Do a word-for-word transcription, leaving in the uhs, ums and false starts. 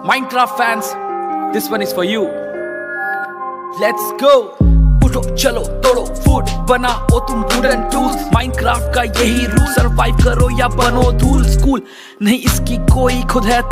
Minecraft fans, this one is for you. Let's go. उठो चलो तोड़ो फूड बनाओ तुम वुडन टूल्स। माइनक्राफ्ट का यही रूल, सरवाइव करो या बनो धूल। स्कूल नहीं इसकी कोई खुद है